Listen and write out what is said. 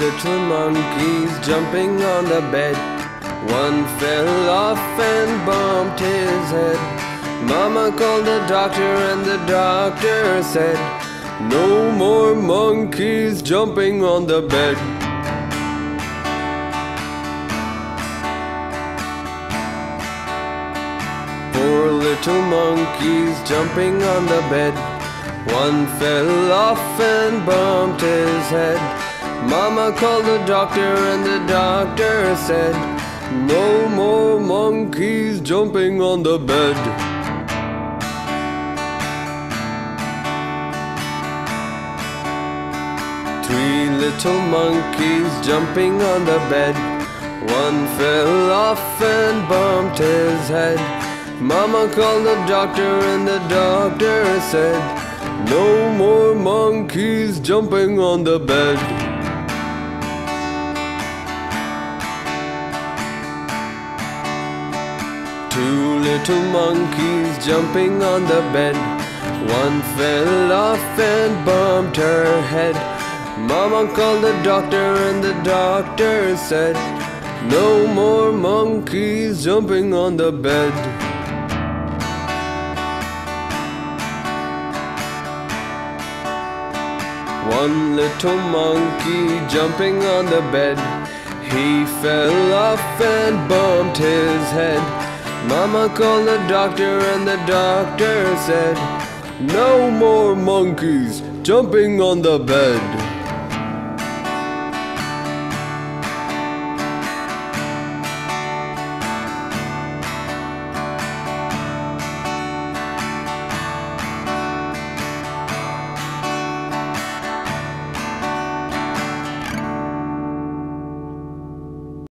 little monkeys jumping on the bed. One fell off and bumped his head. Mama called the doctor and the doctor said, "No more monkeys jumping on the bed." Four little monkeys jumping on the bed. One fell off and bumped his head. Mama called the doctor and the doctor said, "No more monkeys jumping on the bed." Three little monkeys jumping on the bed. One fell off and bumped his head. Mama called the doctor and the doctor said, "No more monkeys jumping on the bed." Two little monkeys jumping on the bed. One fell off and bumped her head. Mama called the doctor and the doctor said, "No more monkeys jumping on the bed." One little monkey jumping on the bed. He fell off and bumped his head. Mama called the doctor and the doctor said, "No more monkeys jumping on the bed."